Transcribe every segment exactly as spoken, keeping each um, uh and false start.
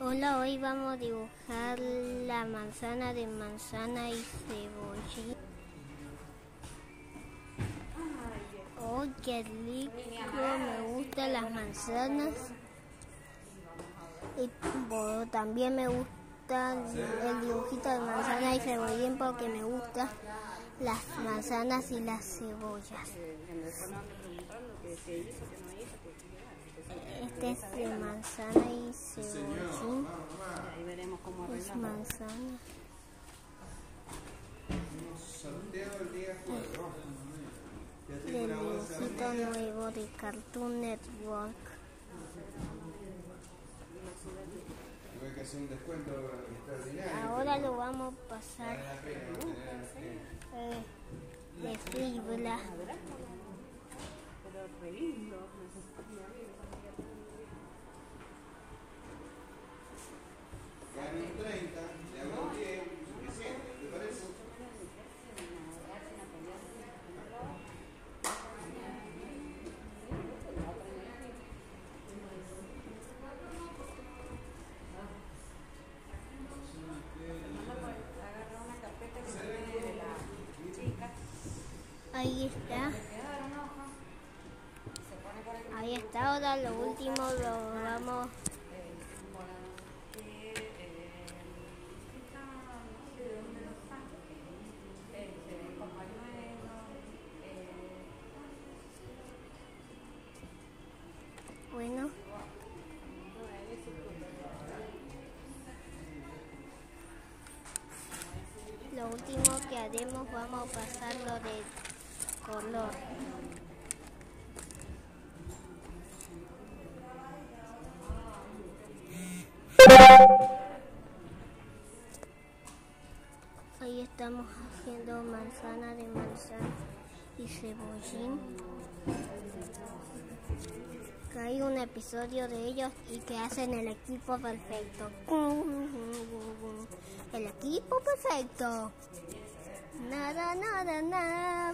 Hola, hoy vamos a dibujar la manzana de manzana y cebollín. ¡Oh, qué rico! Me gustan las manzanas. Y bueno, también me gusta el dibujito de manzana y cebollín porque me gustan las manzanas y las cebollas. Este es de manzana y cebollín. Es manzana. Del dibujito nuevo de Cartoon Network. Ahora lo vamos a pasar eh, de fibra. treinta, le hago diez, suficiente, ¿te parece? Ahí está. Ahí está, ahora lo último lo vamos bueno. Lo último que haremos, vamos a pasarlo de color. Ahí estamos haciendo manzana de manzana y cebollín. Que hay un episodio de ellos y que hacen el equipo perfecto. El equipo perfecto. Nada, nada, nada.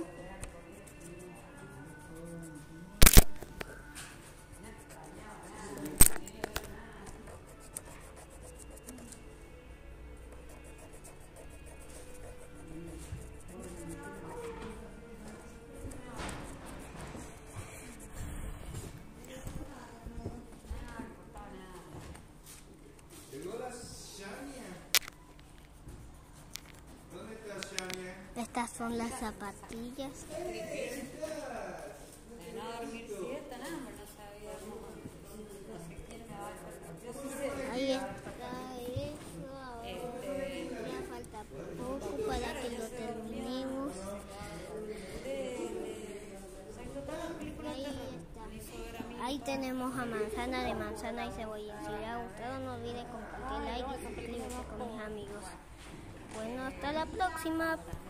Estas son las zapatillas. Ahí está eso. Ahora ya falta poco para que lo terminemos. Ahí está. Ahí tenemos a manzana de manzana y cebolla. Si les ha gustado, no olviden compartir, like y suscribirse con mis amigos. Bueno, hasta la próxima.